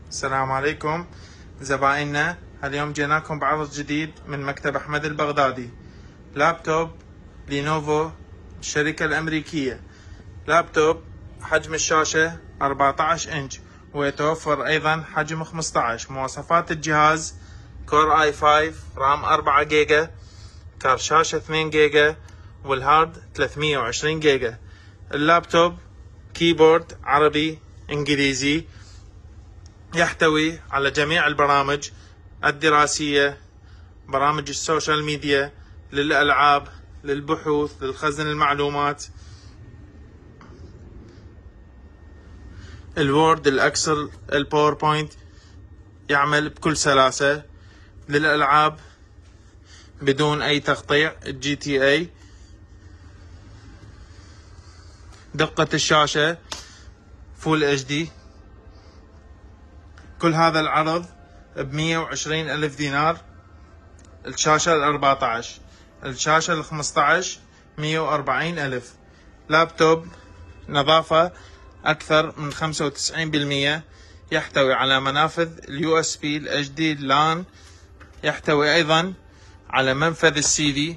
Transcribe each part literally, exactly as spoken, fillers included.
السلام عليكم زبائننا. اليوم جيناكم بعرض جديد من مكتب أحمد البغدادي. لابتوب لينوفو الشركة الأمريكية. لابتوب حجم الشاشة أربعة عشر إنش ويتوفر أيضا حجم خمسة عشر. مواصفات الجهاز: كور آي خمسة، رام أربعة جيجا، كارت شاشة اثنين جيجا، والهارد ثلاثمية وعشرين جيجا. اللابتوب كيبورد عربي إنجليزي، يحتوي على جميع البرامج الدراسية، برامج السوشيال ميديا، للألعاب، للبحوث، للخزن المعلومات، الوورد، الأكسل، الباوربوينت، يعمل بكل سلاسة. للألعاب بدون أي تقطيع، الجي تي اي. دقة الشاشة فول اتش دي. كل هذا العرض بمية وعشرين ألف دينار. الشاشة الأربعة عشر، الشاشة الخمسة عشر مية وأربعين ألف. لابتوب نظافة أكثر من خمسة وتسعين بالمية. يحتوي على منافذ اليو اس بي، الاتش دي، اللان. يحتوي أيضا على منفذ السي دي.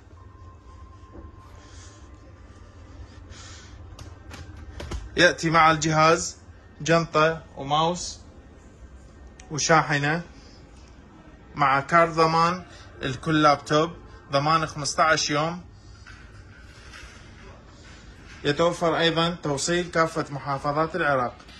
يأتي مع الجهاز جنطة وماوس وشاحنة، مع كارت ضمان لكل لابتوب، ضمان خمسة عشر يوم. يتوفر أيضا توصيل كافة محافظات العراق.